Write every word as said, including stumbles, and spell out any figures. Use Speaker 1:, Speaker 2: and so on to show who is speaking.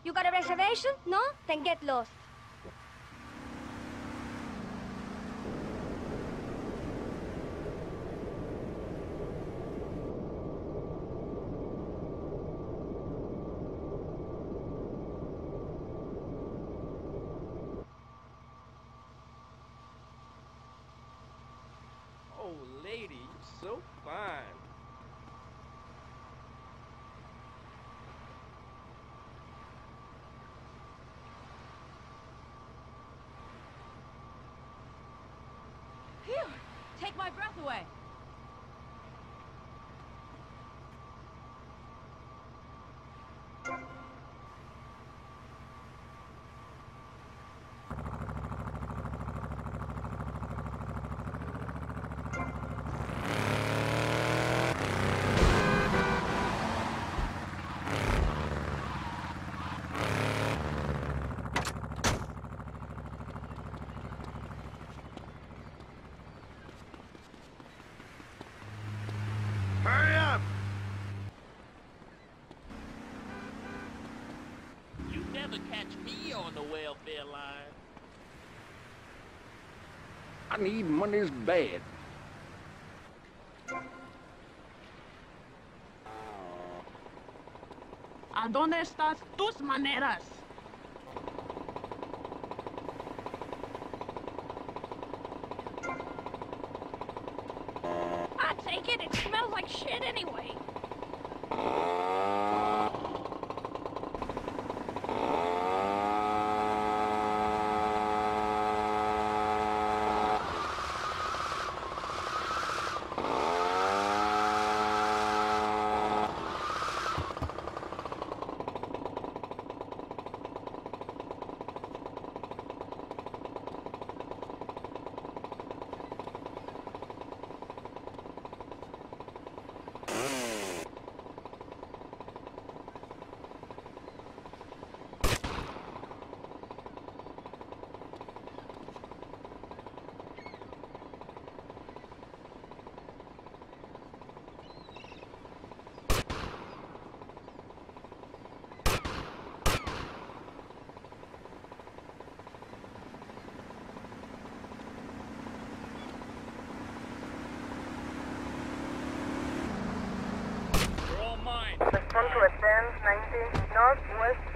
Speaker 1: You got a reservation? No? Then get lost.
Speaker 2: Oh, lady, you so fine.
Speaker 3: Phew! Take my breath away.
Speaker 4: Hurry up!
Speaker 5: You never catch me on the welfare line.
Speaker 4: I need money's bad.
Speaker 6: ¿A dónde estás tus maneras?
Speaker 1: I take it, it smells like shit anyway.
Speaker 5: You're all mine.
Speaker 7: Respond to a ten ninety Northwest